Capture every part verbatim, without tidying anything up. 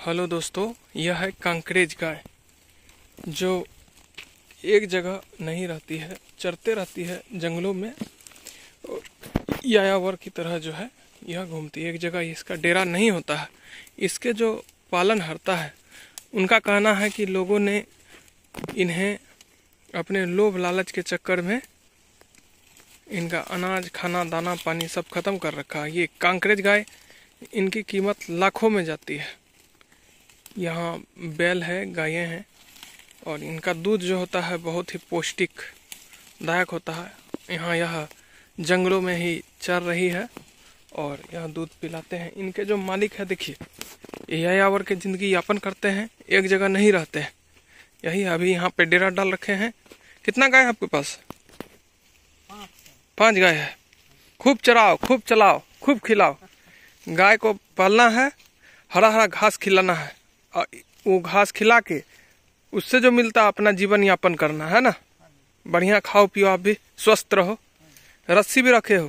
Hello दोस्तों, यह है कांकरेज गाय जो एक जगह नहीं रहती है, चरते रहती है जंगलों में। यायावर की तरह जो है यह घूमती है, एक जगह इसका डेरा नहीं होता है। इसके जो पालनहर्ता है उनका कहना है कि लोगों ने इन्हें अपने लोभ लालच के चक्कर में इनका अनाज, खाना, दाना, पानी सब खत्म कर रखा है। ये कांकरेज गाय, इनकी कीमत लाखों में जाती है। यहाँ बैल है, गायें हैं और इनका दूध जो होता है बहुत ही पौष्टिक दायक होता है। यहाँ यह जंगलों में ही चर रही है और यह दूध पिलाते हैं। इनके जो मालिक है, देखिए, ये यायावर के जिंदगी यापन करते हैं, एक जगह नहीं रहते हैं। यही अभी यहाँ पे डेरा डाल रखे हैं। कितना गाय है आपके पास? पांच गाय है। खूब चराओ, खूब चलाओ, खूब खिलाओ। गाय को पालना है, हरा हरा घास खिलाना है और वो घास खिला के उससे जो मिलता अपना जीवन यापन करना है ना। बढ़िया खाओ पियो, आप भी स्वस्थ रहो। रस्सी भी रखे हो,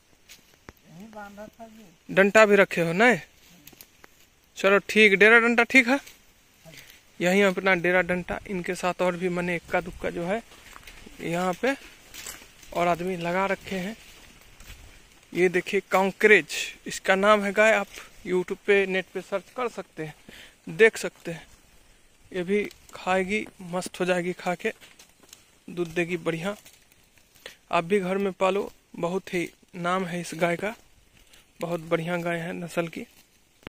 डंटा भी रखे हो? नहीं, चलो ठीक, डेरा डंटा ठीक है। यही अपना डेरा डंटा, इनके साथ और भी मने इक्का दुक्का जो है यहाँ पे और आदमी लगा रखे हैं। ये देखिए कांकरेज इसका नाम है गाय। आप यूट्यूब पे, नेट पे सर्च कर सकते हैं, देख सकते हैं। ये भी खाएगी, मस्त हो जाएगी खा के, दूध देगी बढ़िया। आप भी घर में पालो, बहुत ही नाम है इस गाय का, बहुत बढ़िया गाय है नस्ल की।